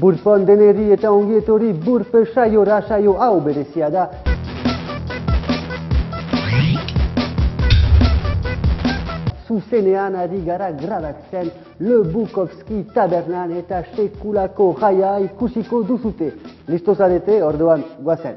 Burpon deneri eta ongietori burpe saiora saio hau berezia da. Zuzenean ari gara grabatzen Le Bukowski tabernan eta sekulako jaia ikusiko duzute. Listo zarete, orduan goazen.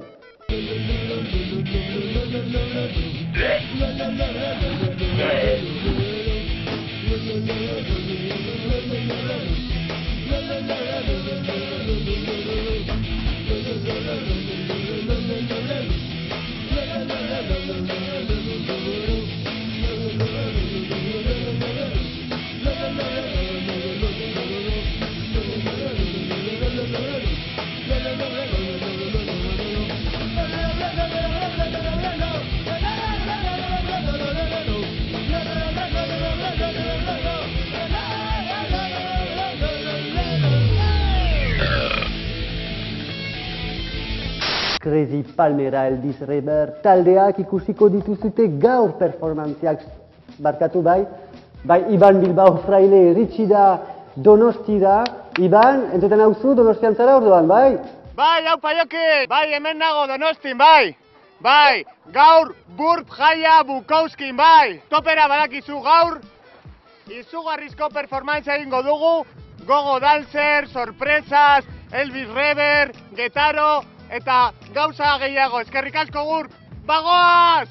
Crazy Palmera Elvis Reber taldeak ikusiko dituzute gaur performantziak barkatu bai. Bai, Iban Bilbao Fraile iritsi da Donostira. Iban, entzuten hauzu Donostian zara orduan, bai? Bai, hau paioki! Bai, hemen nago Donostin, bai! Bai, gaur Burp Jaia Bukowskin, bai! Topera badakizu gaur, izugarrizko performantzia egingo dugu, gogo dancer, sorpresas, Elvis Reber, Getaro, eta gauza gehiago, eskerrik asko Burp, bagoaz!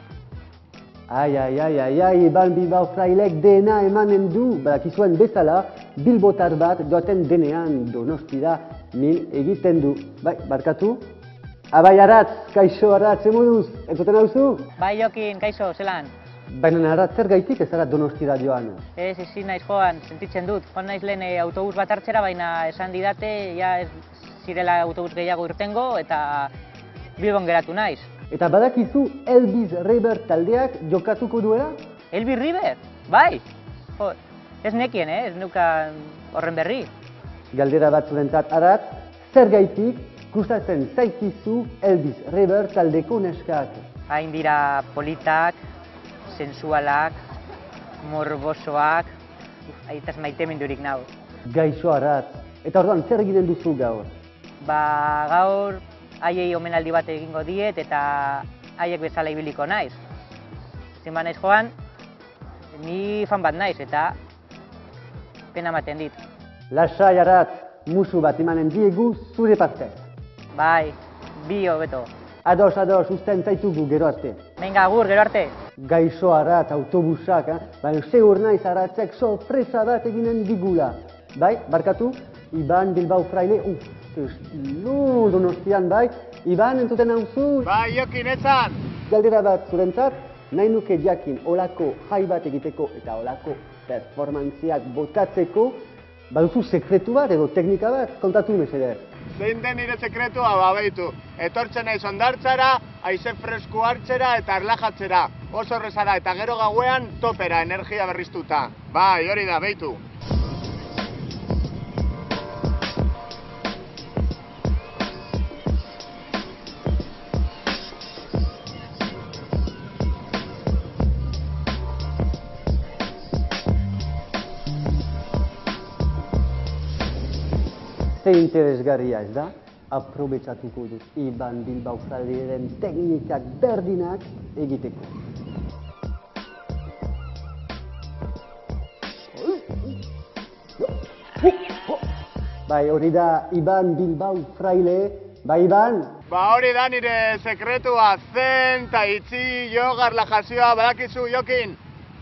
Ai, Iban Bilbao Frailek dena emanen du, badakizuen bezala, bilbotar bat joaten denean Donostira min egiten du. Bai, barkatu? Abai Aratz, kaixo Aratz, emoduz, entzuten hauzu? Bai Jokin, kaixo, zelan? Baina Aratz, zer gaitik ez ara Donostira joan? Ezin naiz joan, sentitzen dut. Joan naiz lehen autobus bat hartzera, baina esan didate, ja ez zirela autobus gehiago irtengo, eta Bilbon geratu naiz. Eta badakizu Elvis Reber taldeak jokatuko duela? Elvis Reber? Bai! Jo, ez nekien, ez neukan horren berri. Galdera bat zurentzat Aratz, zer gaitik gustatzen zaizkizu Elvis Reber taldeko neskak? Hain dira politak, sensualak, morbosoak, aitaz maitemindurik nau. Gaixo Aratz, eta orduan zer egiten duzu gaur? Ba, gaur haiei omenaldi bat egingo diet eta haiek bezala ibiliko naiz. Zin ba naiz joan, ni fan bat naiz eta pena ematen dit. Lasai Aratz, musu bat emanen diegu zure partez. Bai, bi hobeto. Ados, usten zaitugu gero arte. Venga, agur, gero arte. Gaixo Aratz, autobusak, baina segur naiz Aratzek sorpresa bat eginen digula. Bai, barkatu, Iban Bilbao Fraile, estilo Donostian, bai. Iban, entzuten hauzu? Bai, Jokin, etzan! Galdera bat zurentzat, nahi nuke jakin olako jai bat egiteko eta olako performantziak botatzeko, baduzu sekretu bat edo teknika bat, kontatu mesedez. Zein den nire sekretua, babeitu. Etortzen naiz hondartzara, haize fresku hartzera eta erlajatzera. Oso horrezara eta gero gauean topera, energia berriztuta. Bai, hori da, beitu. Ze interesgarria ez da, aprobetxatuko dut Iban Bilbao Frailearen teknikak berdinak egiteko. Bai, hori da Iban Bilbao Fraile, bai Iban? Ba hori da nire sekretua, zen, tai chi, yoga, relajazioa, badakizu, Jokin.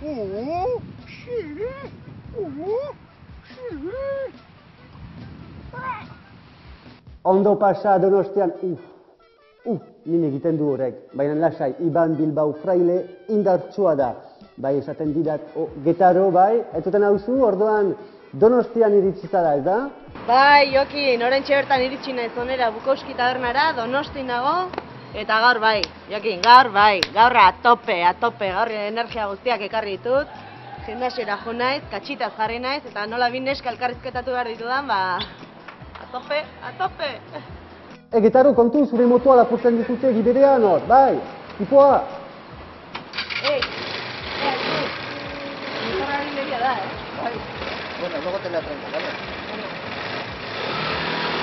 Ondo pasa Donostian, nien egiten du horrek, baina lasai, Iban Bilbao Fraile indartsua da. Bai, esaten didat, Getaro, bai, entzuten hauzu, orduan Donostian iritsi zara, ez da? Bai, Jokin, oraintxe bertan iritsi naiz onera Bukowski tabernara, Donosti nago, eta gaur bai, Jokin, gaur bai, gaur a tope, gaur energia guztiak ekarri ditut, gimnasiora jo naiz, katxitaz jarri naiz, eta nola bin neska elkarrizketatu behar ditudan, ba, a tope. Getaro, kontu zure motoa lapurtzen dituzte giberean hor, bai, tipoa. Motorra hori leria da, bai. Bueno, luego te la traigo, ¿vale?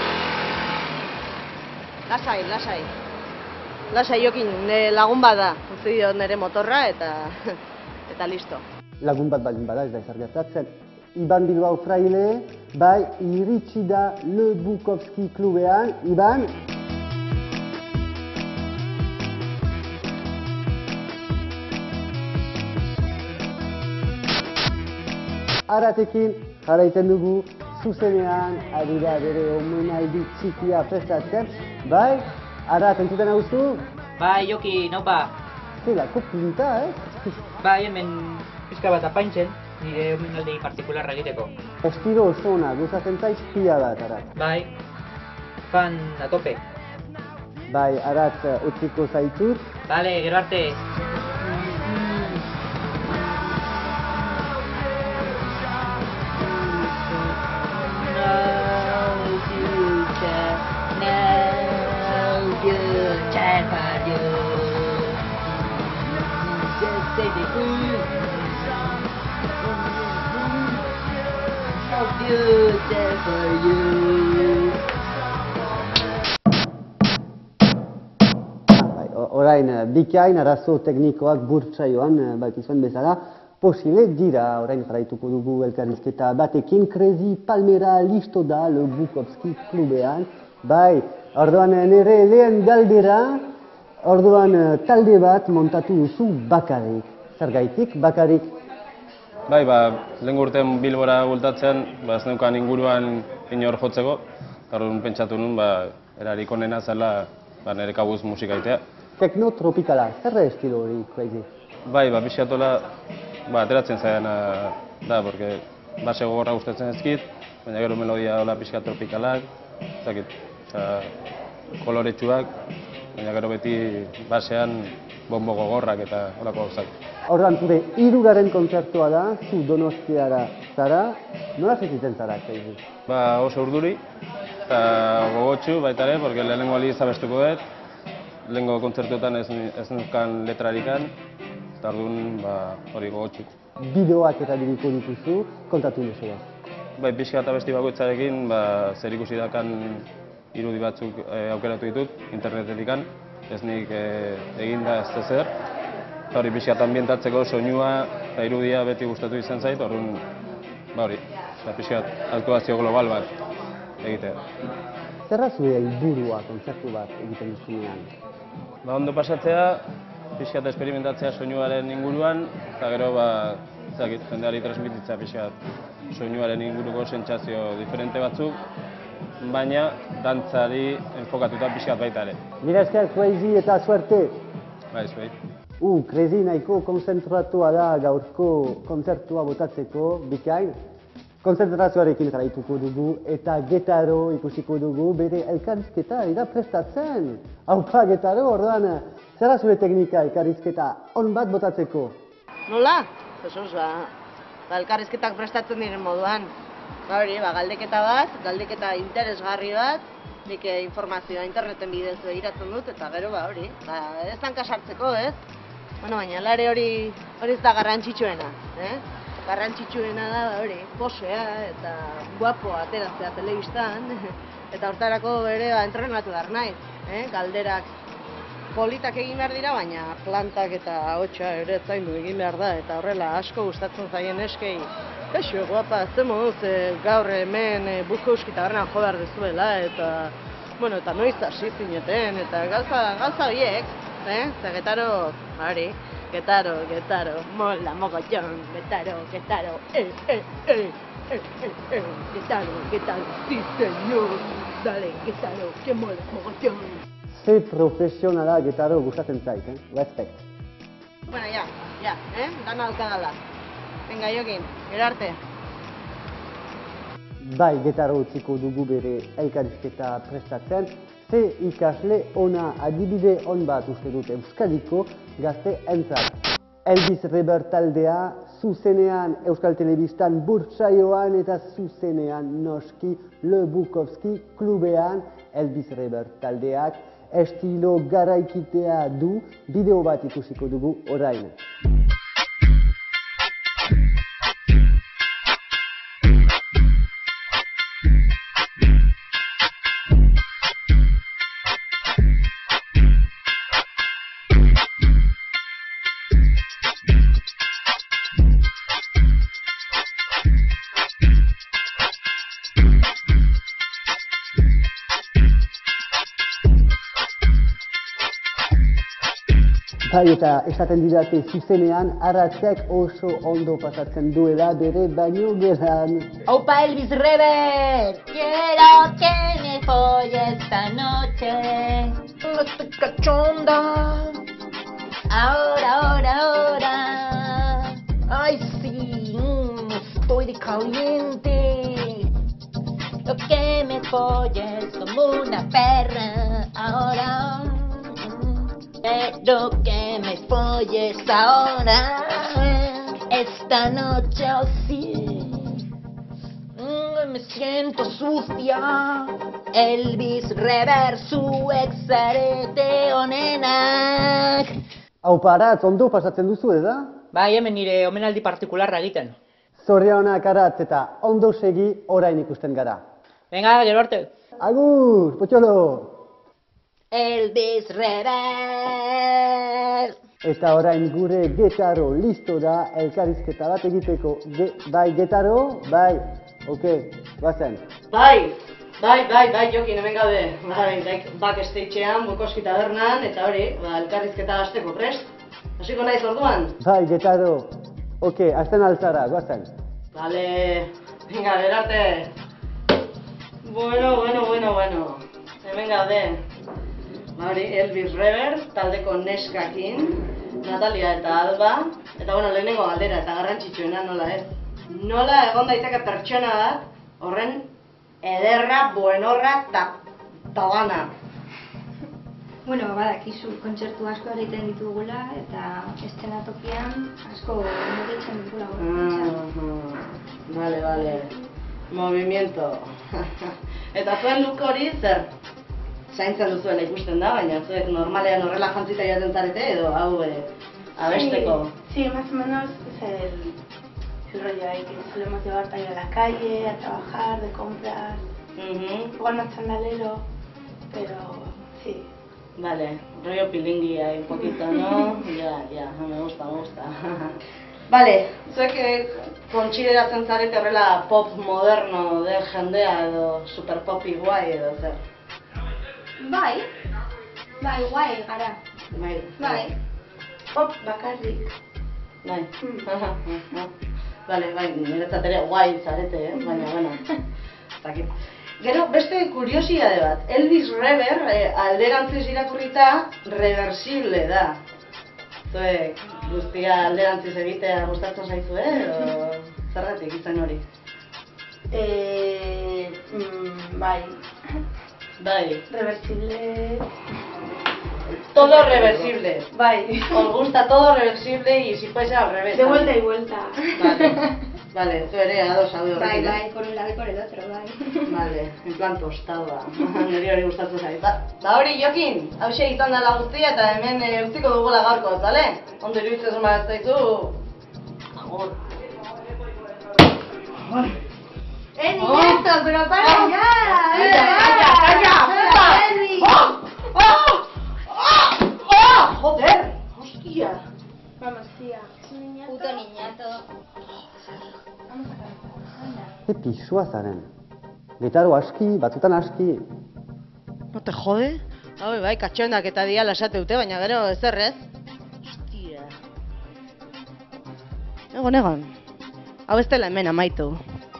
Lasai, lasai. Lasai jokin, lagun bada, utzi diot nire motorra eta listo. Lagun bat baldin bada, ez da izar gertatzen. Iban Bilbao Fraile, bai, iritsi da Le Bukowski klubean. Iban? Aratekin jarraitzen dugu, zuzenean ari da bere omenaldi txikia prestatzen. Bai, Arat, entzuten hauzu? Bai, Jokin, opa. Zelako pinta, ez? Bai, hemen pizka bat apaintzen, nire omenaldi partikularra egiteko. Estilo oso ona, gustatzen zaiz pila bat, Arat. Bai, fan a tope. Bai, Arat, utziko zaitut. Bale, gero arte. Orain, bikain arazo teknikoak burtsaioan bakizuen bezala, posible dira, orain jarraituko dugu elkarrizketa batekin, Crazy Palmera listo da Le Bukowski klubean. Bai, orduan nire lehen galdera, orduan talde bat montatu duzu bakarrik. Zergaitik bakarrik? Bai, lehen urtean Bilbora gultatzen, ez neukan inguruan inor jotzeko, orduan pentsatu nun, erarik onena zela nire kabuz musikaitea. Tekno tropikala, zer estilo hori, Crazy? Bai, pixatola, ateratzen zaian da, porque base gogorra gustatzen ezkit, baina gero melodia hola pixka tropikalak, zakit, koloretsuak, baina gero beti basean bombo gogorrak eta holako gauzak. Orduan, zure hirugarren kontzertua da, zu Donostiara zara, nola sentitzen zara, Crazy? Oso urduri, eta gogotsu baita ere, porque lehenengo aldiz abestuko dut, lehenengo kontzertuetan ez nukan letrarikan, eta orduan hori gogotsu. Bideoak eta biriko dituzu, kontatu duzu da. Bai, pixka eta besti bakoitzarekin, zer ikusi dakan irudi batzuk aukeratu ditut, internetetikan, ez nik eginda ez zer. Eta hori pixka eta ambientatzeko soinua eta irudia beti gustatu izan zait, orduan, hori, pixka aktuazio global bat egitea. Zerra zure helburua kontzertu bat egiten duzunean? Ondo pasatzea, pixka eta esperimentatzea soinuaren inguruan, eta gero, jendeari transmititzea pixka soinuaren inguruko sentsazio diferente batzuk, baina dantzari enfokatuta pixka baita ere. Mira esker, Crazy eta suerte! Bai, zuei. Crazy nahiko konzentratua da gaurko kontzertua botatzeko, bikain. Konzentrazioarekin jarraituko dugu eta Getaro ikusiko dugu bere elkarrizketa ari da prestatzen. Haupa, Getaro, orduan, zera zure teknika elkarrizketa on bat botatzeko? Nola? Jesus, elkarrizketak prestatzen diren moduan. Hori, galdeketa bat, galdeketa interesgarri bat, nik informazioa interneten bidez begiratzen dut, eta gero hori, ez hanka sartzeko, ez? Baina lare hori ez da garrantzitsuena, garrantzitsuena da hori, posea eta guapoa ateratzea telebistan, eta hortarako ere entrenatu behar naiz, galderak politak egin behar dira, baina plantak eta ahotsa ere zaindu egin behar da, eta horrela asko gustatzen zaien eskei. Kaixo, guapa, ze moduz gaur hemen Bukowski tabernan jo behar dezuela, eta noiz hasi zineten, eta gauza horiek, ze Getaro, hori, Getaro, mola mogollón, Getaro, Getaro, sí señor, dale, Getaro, que mola mogollón. Ze profesionala Getaro gustatzen zait, respect. Bueno, ya, dana daukagala. Venga, Jokin, gero arte. Bai, Getaro utziko dugu bere elkarrizketa prestatzen. Ze ikasle ona adibide on bat uste dut Euskadiko gazte entzat. Elvis Reber taldea, zuzenean Euskal Telebistan burtsaioan eta zuzenean noski Le Bukowski klubean Elvis Reber taldeak estilo garaikitea du, bideo bat ikusiko dugu orain. Bai, eta esaten didate zuzenean, arratzak oso ondo pasatzen duela bere baino geran. Opa Elvis Rever, quiero que me folle esta noche. No estoy cachonda. Ahora. Ay, sí, estoy de caliente. Lo que me folles como una perra. Ahora. Quiero que me folles ahora. Esta noche, oh sí. Me siento sucia. Elvis Rever, zu exarete onenak. Aupa Aratz, ondo pasatzen duzu, ez da? Bai, hemen nire omenaldi partikularra egiten. Zorionak Aratz eta ondo segi orain ikusten gara. Venga, gero arte. Agur, potxolo! Elvis Rever. Eta orain gure Getaro listo da elkarrizketa bat egiteko. Bai, Getaro? Bai, oke, bazen. Bai, Jokin, hemen gaude. Bai, backstagean, Bukowski tabernan, eta hori, elkarrizketa hasteko prest. Hasiko naiz orduan? Bai, Getaro. Oke, hasten altzara, bazen. Vale, venga, berarte. Bueno. Hemen gaude. Hori, Elvis Rever, taldeko neskakin, Natalia eta Alba. Eta lehenengo galdera eta garrantzitsuena nola ez. Nola egon daiteke pertsona bat, horren ederra, buenorra eta tabana. Bueno, badakizu, kontzertu asko egiten ditugula eta eszenatokian asko mugitzen ditugula. Vale. Movimiento. Eta zuen look hori zer? Zaintzen duzuela ikusten da, baina zuek normalean horrela jantzita jaten zarete edo hau abesteko. Sí, más o menos es el rollo ahí que solemos llevar para ir a la calle, a trabajar, de compras. Igual más chandalero, pero sí. Vale, rollo pilingui ahí un poquito, ¿no? Ya, me gusta. Vale, zuek kontsideratzen zarete horrela pop moderno de jendea edo super popi guai edo zer? Bai, guai gara. Bai. Pop bakarrik. Bai. Vale, niretzat ere guai zarete, baina, bueno. Gero, beste kuriosidade bat. Elvis Rever, alderantziz irakurrita, reversible da. Zuek, guztia alderantziz egitea gustatzen zaizue, edo zergatik izan hori? Bai. Reversible. Todo reversible. Bai. Os gusta todo reversible y si puede ser al revés. De vuelta y vuelta. Vale, zu ere ados haude horrekin. Bai, por un lado y por el otro, bai. Vale, en plan tostada. Niri hori gustatzen zait. Ba hori Jokin, hauxe izan dela guztia eta hemen utziko dugula gaurko, zale? Ondo iruditzen ez zaizu. Agur. Niñato, pero para ya. Calla, joder, hostia. Vamos, tía. Puto niñato. Ze pisua zaren. Getaro aski, batzutan aski. No te jode? Bai, katxondak eta diala esate dute, baina gero ezer ez? Hostia. Egon. Hau ez dela hemen amaitu.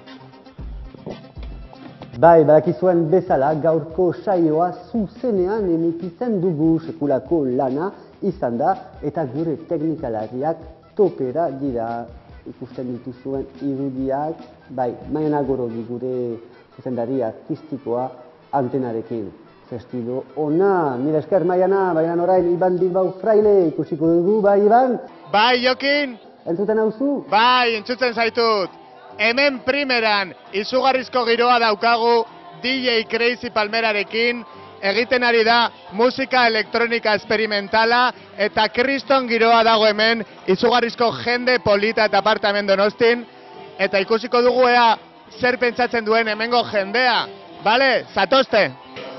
Bai, badakizuen bezala gaurko saioa zuzenean emititzen dugu sekulako lana izan da eta gure teknikalariak topera dira ikusten dituzuen irudiak, bai, Maiana Gorogi gure zuzendari artistikoa antenarekin. Zestido ona, mila esker Maiana orain Iban Bilbao Fraile ikusiko dugu, bai Iban? Bai Jokin? Entzuten hauzu? Bai, entzuten zaitut. Hemen primeran izugarrizko giroa daukagu DJ Crazy Palmerarekin, egiten ari da musika elektronika esperimentala eta kriston giroa dago hemen, izugarrizko jende polita eta aparta hemen Donostin, eta ikusiko dugu ea zer pentsatzen duen hemengo jendea. Bale, zatozte!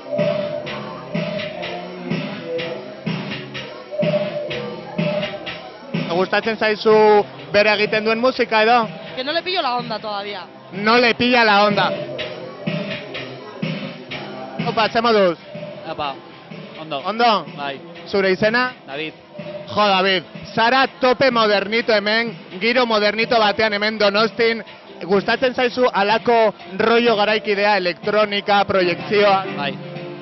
Gustatzen zaizu bere egiten duen musika edo? Que no le pillo la onda todavía. No le pilla la onda. Opa, ze moduz? Apa, ondo. Ondo? Bai, Zure izena? David. Jo, David, zara tope modernito hemen, giro modernito batean hemen Donostin. Gustatzen zaizu alako rollo garaikidea, elektronika, proiektzioa? Bai.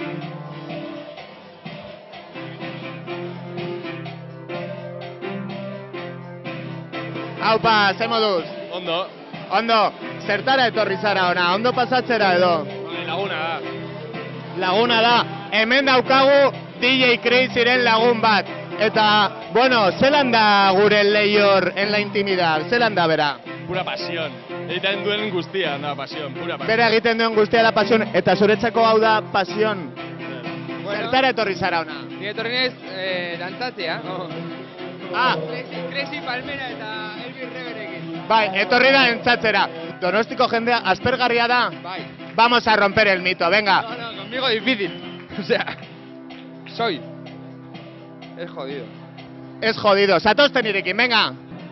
Haupa, ze moduz? Ondo. Ondo, zertara etorri zara ona, ondo pasatzera edo? Laguna da. Laguna da, hemen daukagu DJ Crazyren lagun bat. Eta, bueno, zelan da gure lehior en la intimidad, zelan da bera? Pura pasión. Egiten duen guztia, da, pasión, pura pasión. Bera egiten duen guztia da pasión, eta zuretzako hau da pasión. Zertara etorri zara ona? Ni etorri naiz dantzatzea. Crazy Palmera eta Elvis Reverekin. Bai, etorri da entzatzera. Donostiko jendea aspergarria da? Bai. Vamos a romper el mito, venga. No, conmigo difícil. O sea, soy. Es jodido. Es jodido, zatozten irekin, venga.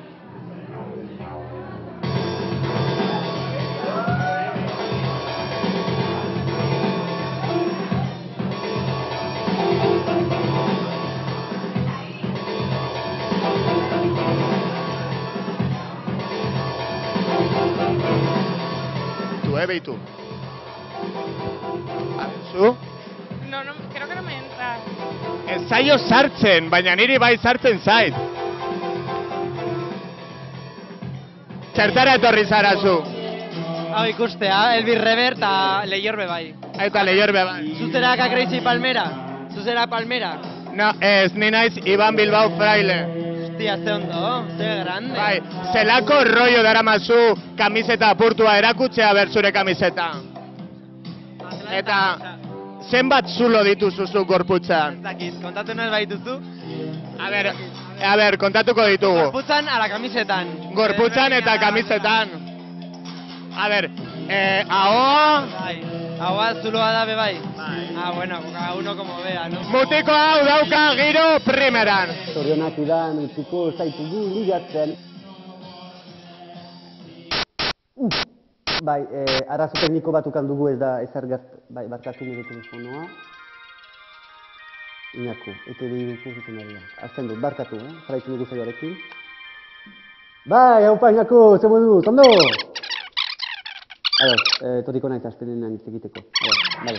Beitu. Zu? No, creo que no me entra. Ez zaio sartzen, baina niri bai sartzen zait. Zertara etorri zara zu? Hau ikustea, Elvis Rever eta Lehiorbe bai. Eta Lehiorbe bai. Zuzeraka Crazy Palmera? Zuzera Palmera? No, ez, ni naiz Iban Bilbao Fraile. Hostia, ze ondo, ze grande. Bai, zelako rollo daramazu kamiseta apurtua erakutzea ber zure kamiseta. Eta zenbat zulo dituzuzu gorputzan? Ez dakit, kontatu nahi baituzu? A ber, kontatuko ditugu. Gorputzan ala kamisetan. Gorputzan eta kamisetan. A ber, ahoa... Ahoa zuloa da be bai. Bueno, cada uno como vea, no? Mutiko hau dauka giro primeran. Zorionak idan utziko zaitugu ligatzen. Bai, arazo tekniko bat ukan dugu ez da ezargaz... Bai, barkatu nire telefonoa. Inaku, ete behiruko zuten ari da. Azten dut, barkatu, jarraitu dugu zaioarekin. Bai, haupa Inaku, ze modu, zondo! Ados, toriko nahi azpenean hitz egiteko. Ados,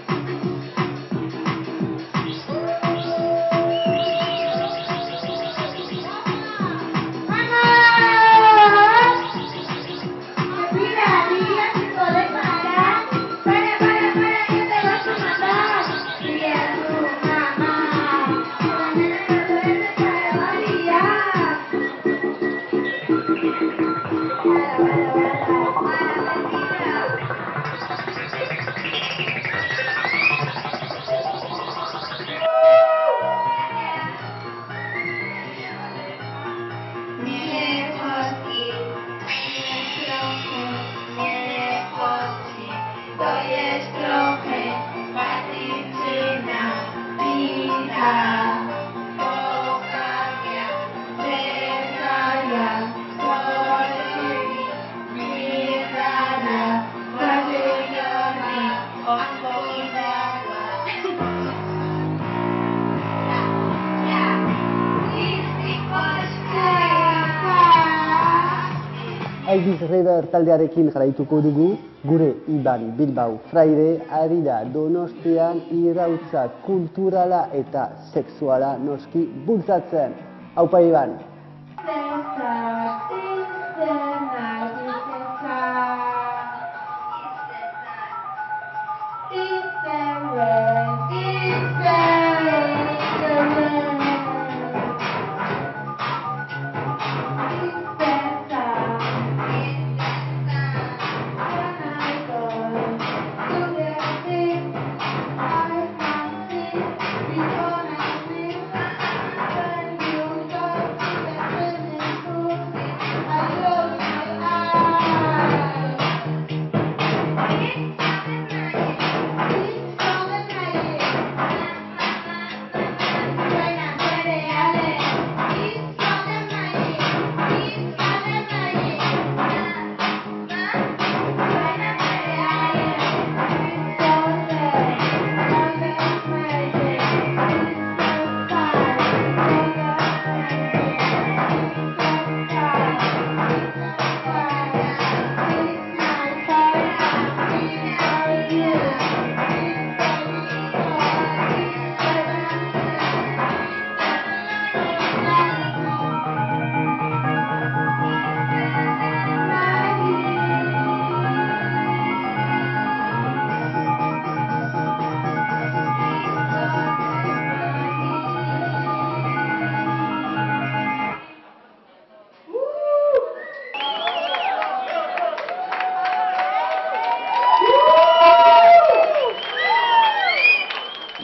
Elvis Rever taldearekin jarraituko dugu, gure Iban Bilbao Fraile ari da Donostian irautza kulturala eta sexuala noski bultzatzen. Haupa Iban!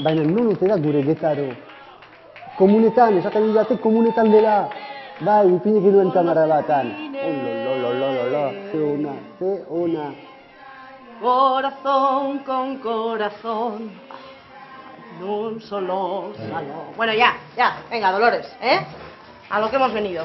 baina non ote da gure Getaro? Komunetan, esaten didate komunetan dela. Bai, ipinik duen kamara batan. Ze ona. Corazón con corazón, en un solo salón. Bueno, ya, venga, Dolores, ¿eh? A lo que hemos venido.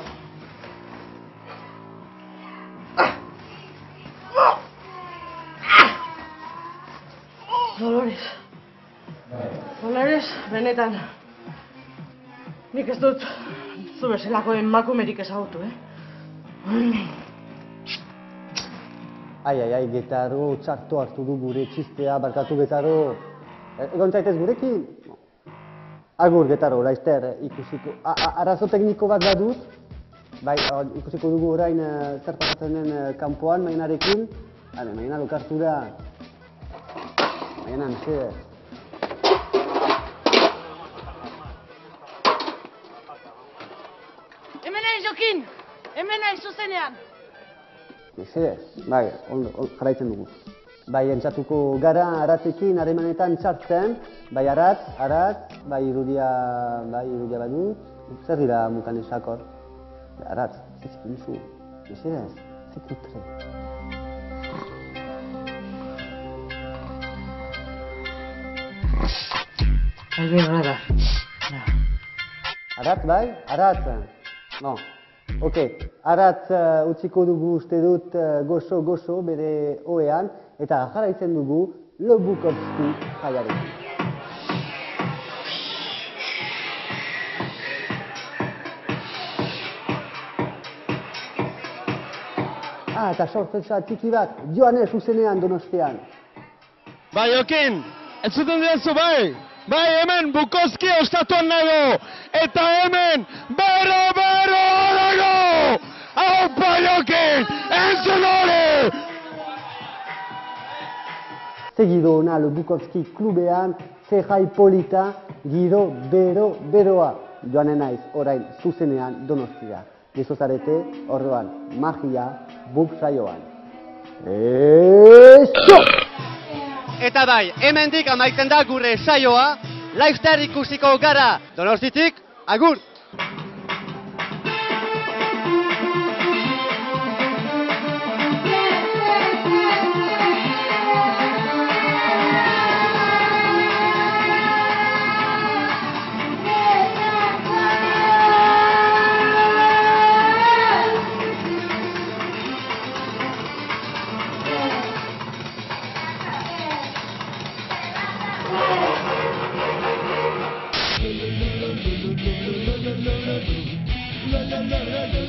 Dolores, benetan. Nik ez dut zu bezalako emakumerik ezagutu, Ai, Getaro, txarto hartu du gure txistea, barkatu Getaro. Egon zaitez gurekin? Agur Getaro, laizter, ikusiko. Arazo tekniko bat badut. Bai, ikusiko dugu orain zer pasatzen den kanpoan, Maienarekin. Maiena lokartu da. Maiena, mesedez. Hemen naiz, Jokin! Hemen naiz zuzenean! Mesedez, bai, jarraitzen dugu. Bai, entzatuko gara Aratzekin harremanetan txartzen, bai Aratz, bai irudia badut. Zer dira mukan esakor? Aratz, zezikin zu, mesedez, zekutre. Albin, nada. Aratz, bai? Aratz. No. Ok, Aratz utziko dugu uste dut gozo bere oean, eta jarraitzen dugu Lobukovski jaiarekin. Eta sorpresa txiki bat, Joane zuzenean Donostian. Bai, Jokin, entzuten diazu bai! Bai, hemen Bukowski ostatuan nago! Eta hemen bero dago! Aupa, Jokin! Entzun hori! Ze gido ona Lobukovski klubean, ze jai polita, gido beroa. Joanen naiz, orain zuzenean Donostia. Gizozarete, orduan, magia, buk saioan. Eso! Eta bai, hemendik amaitzen da gure saioa, laster ikusiko gara Donostitik, agur! La la la la la